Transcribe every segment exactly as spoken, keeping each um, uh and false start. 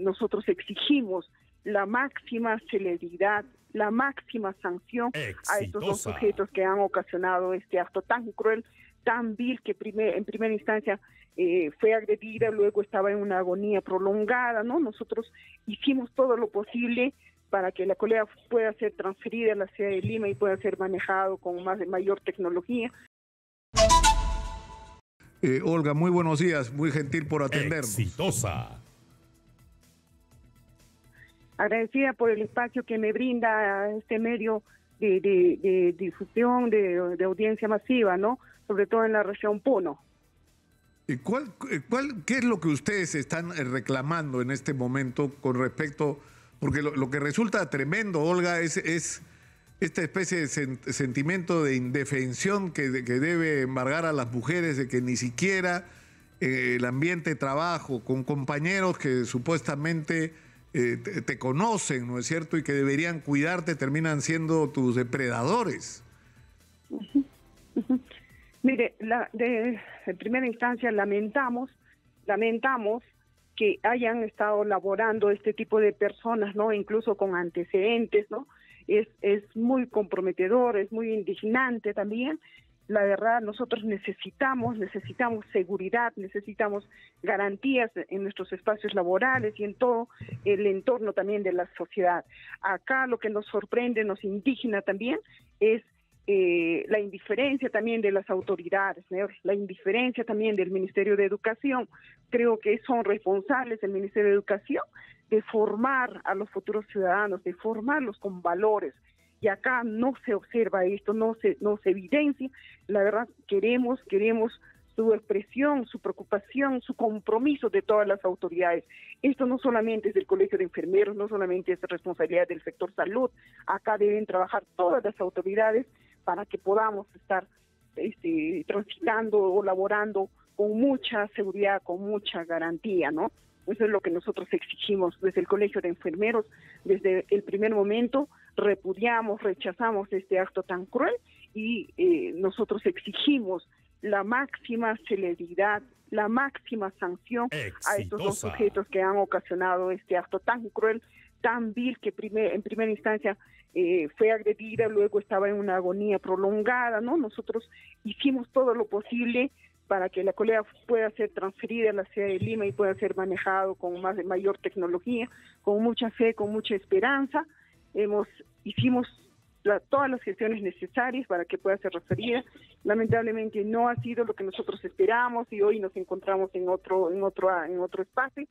nosotros exigimos la máxima celeridad, la máxima sanción Exitosa. a estos dos sujetos que han ocasionado este acto tan cruel, tan vil, que primer, en primera instancia eh, fue agredida, luego estaba en una agonía prolongada, ¿no? Nosotros hicimos todo lo posible para que la colega pueda ser transferida a la ciudad de Lima y pueda ser manejado con más mayor tecnología. Eh, Olga, muy buenos días, muy gentil por atendernos. Exitosa. Agradecida por el espacio que me brinda este medio de, de, de difusión, de, de audiencia masiva, ¿no? Sobre todo en la región Puno. ¿Y cuál, cuál, qué es lo que ustedes están reclamando en este momento con respecto, porque lo, lo que resulta tremendo, Olga, es, es esta especie de sen, sentimiento de indefensión que, que debe embargar a las mujeres, de que ni siquiera eh, el ambiente de trabajo, con compañeros que supuestamente eh, te, te conocen, ¿no es cierto?, y que deberían cuidarte, terminan siendo tus depredadores. Uh-huh. Uh-huh. Mire, la, de, en primera instancia lamentamos, lamentamos que hayan estado laborando este tipo de personas, ¿no? Incluso con antecedentes, ¿no? Es, es muy comprometedor, es muy indignante también. La verdad, nosotros necesitamos, necesitamos seguridad, necesitamos garantías en nuestros espacios laborales y en todo el entorno también de la sociedad. Acá lo que nos sorprende, nos indigna también, es Eh, la indiferencia también de las autoridades, ¿no? La indiferencia también del Ministerio de Educación. Creo que son responsables el Ministerio de Educación de formar a los futuros ciudadanos, de formarlos con valores. Y acá no se observa esto, no se, no se evidencia. La verdad, queremos, queremos su expresión, su preocupación, su compromiso de todas las autoridades. Esto no solamente es del Colegio de Enfermeros, no solamente es responsabilidad del sector salud. Acá deben trabajar todas las autoridades para que podamos estar este, transitando o laborando con mucha seguridad, con mucha garantía, ¿no? Eso es lo que nosotros exigimos desde el Colegio de Enfermeros. Desde el primer momento repudiamos, rechazamos este acto tan cruel y eh, nosotros exigimos la máxima celeridad, la máxima sanción Exitosa. a estos dos sujetos que han ocasionado este acto tan cruel, tan vil, que primer, en primera instancia eh, fue agredida, luego estaba en una agonía prolongada, ¿no? Nosotros hicimos todo lo posible para que la colega pueda ser transferida a la ciudad de Lima y pueda ser manejado con más mayor tecnología, con mucha fe, con mucha esperanza. Hemos hicimos la, todas las gestiones necesarias para que pueda ser referida. Lamentablemente no ha sido lo que nosotros esperábamos y hoy nos encontramos en otro en otro en otro espacio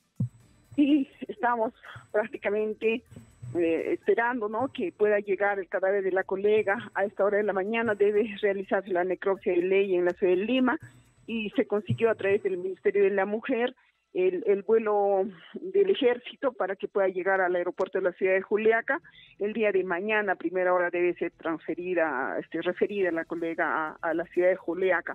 y estamos prácticamente eh, esperando, ¿no?, que pueda llegar el cadáver de la colega. A esta hora de la mañana debe realizarse la necropsia de ley en la ciudad de Lima y se consiguió a través del Ministerio de la Mujer el, el vuelo del ejército para que pueda llegar al aeropuerto de la ciudad de Juliaca. El día de mañana, a primera hora, debe ser transferida, este, referida la colega a, a la ciudad de Juliaca.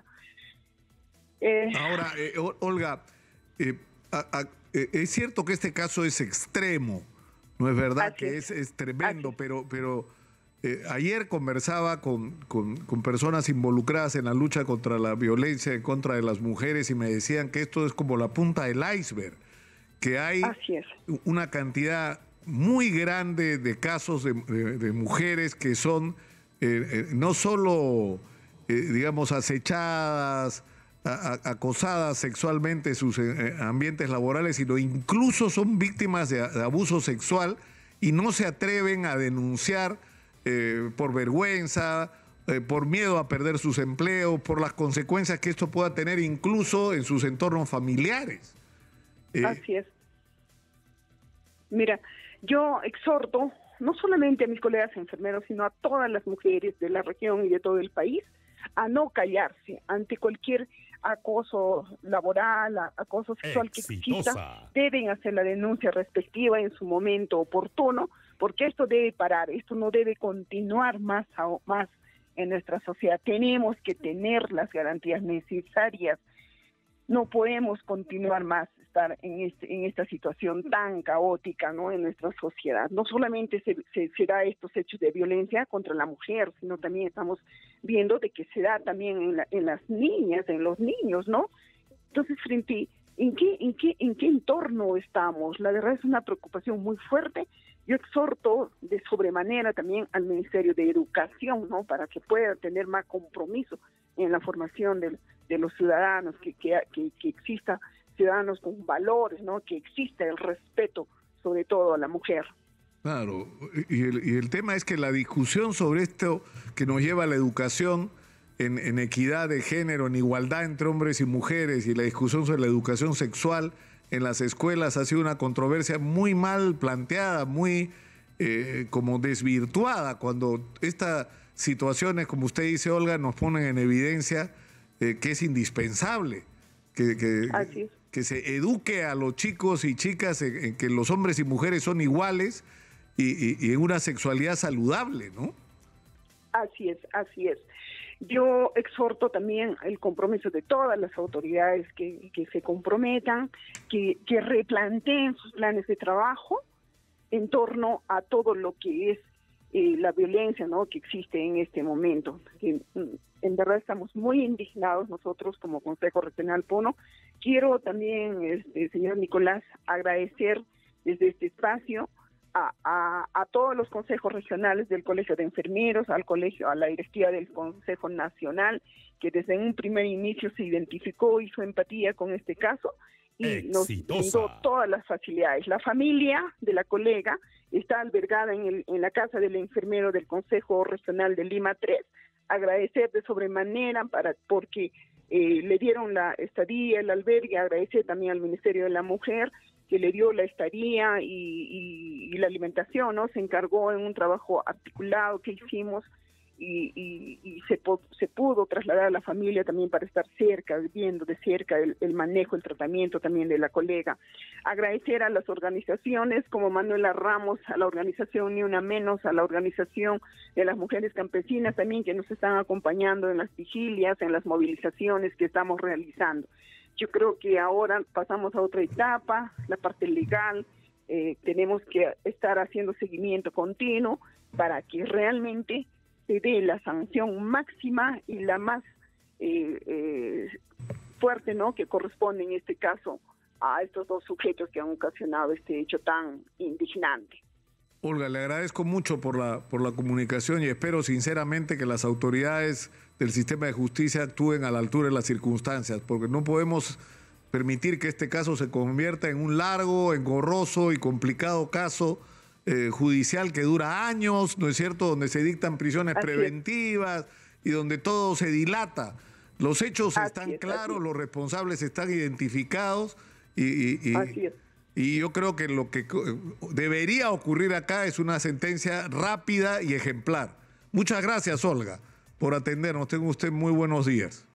Eh, Ahora, eh, Olga, eh, a, a, eh, es cierto que este caso es extremo, no es verdad que es, es tremendo, pero, pero eh, ayer conversaba con, con, con personas involucradas en la lucha contra la violencia en contra de las mujeres y me decían que esto es como la punta del iceberg, que hay una cantidad muy grande de casos de, de, de mujeres que son eh, eh, no solo, eh, digamos, acechadas, a, a, acosadas sexualmente en sus eh, ambientes laborales, sino incluso son víctimas de, de abuso sexual y no se atreven a denunciar eh, por vergüenza, eh, por miedo a perder sus empleos, por las consecuencias que esto pueda tener incluso en sus entornos familiares. Eh, Así es. Mira, yo exhorto no solamente a mis colegas enfermeros, sino a todas las mujeres de la región y de todo el país a no callarse ante cualquier acoso laboral, acoso sexual que exista. Deben hacer la denuncia respectiva en su momento oportuno, porque esto debe parar, esto no debe continuar más a, más en nuestra sociedad. Tenemos que tener las garantías necesarias. No podemos continuar más estar en este en esta situación tan caótica, ¿no?, en nuestra sociedad. No solamente se, se, se da estos hechos de violencia contra la mujer, sino también estamos viendo de que se da también en, la, en las niñas, en los niños, ¿no? Entonces, frente ¿En qué, en qué, en qué entorno estamos? La verdad es una preocupación muy fuerte. Yo exhorto de sobremanera también al Ministerio de Educación, ¿no? Para que pueda tener más compromiso en la formación de, de los ciudadanos, que, que, que, que exista ciudadanos con valores, ¿no? Que exista el respeto, sobre todo a la mujer. Claro, y el, y el tema es que la discusión sobre esto que nos lleva a la educación en, en equidad de género, en igualdad entre hombres y mujeres, y la discusión sobre la educación sexual en las escuelas ha sido una controversia muy mal planteada, muy eh, como desvirtuada, cuando estas situaciones, como usted dice, Olga, nos ponen en evidencia eh, que es indispensable que, que, que se eduque a los chicos y chicas en, en que los hombres y mujeres son iguales y, y, y en una sexualidad saludable, ¿no? Así es, así es. Yo exhorto también el compromiso de todas las autoridades que, que se comprometan, que, que replanteen sus planes de trabajo en torno a todo lo que es eh, la violencia, ¿no?, que existe en este momento. Que, en verdad estamos muy indignados nosotros como Consejo Regional Puno. Quiero también, este, señor Nicolás, agradecer desde este espacio A, a, a todos los consejos regionales del Colegio de Enfermeros, al colegio, a la directiva del Consejo Nacional, que desde un primer inicio se identificó, hizo empatía con este caso y Exitosa. Nos brindó todas las facilidades. La familia de la colega está albergada en, el, en la casa del enfermero del Consejo Regional de Lima tres. Agradecer de sobremanera para porque eh, le dieron la estadía, el albergue, agradecer también al Ministerio de la Mujer, que le dio la estadía y, y, y la alimentación, ¿no? Se encargó en un trabajo articulado que hicimos y, y, y se, se pudo trasladar a la familia también para estar cerca, viendo de cerca el, el manejo, el tratamiento también de la colega. Agradecer a las organizaciones como Manuela Ramos, a la organización Ni Una Menos, a la organización de las mujeres campesinas también que nos están acompañando en las vigilias, en las movilizaciones que estamos realizando. Yo creo que ahora pasamos a otra etapa, la parte legal, eh, tenemos que estar haciendo seguimiento continuo para que realmente se dé la sanción máxima y la más eh, eh, fuerte, ¿no?, que corresponde en este caso a estos dos sujetos que han ocasionado este hecho tan indignante. Olga, le agradezco mucho por la, por la comunicación y espero sinceramente que las autoridades del sistema de justicia actúen a la altura de las circunstancias, porque no podemos permitir que este caso se convierta en un largo, engorroso y complicado caso eh, judicial que dura años, ¿no es cierto?, donde se dictan prisiones así preventivas es. Y donde todo se dilata. Los hechos así están es, claros, los responsables están identificados y, y, y, así es. Y yo creo que lo que debería ocurrir acá es una sentencia rápida y ejemplar. Muchas gracias, Olga, por atendernos. Tenga usted muy buenos días.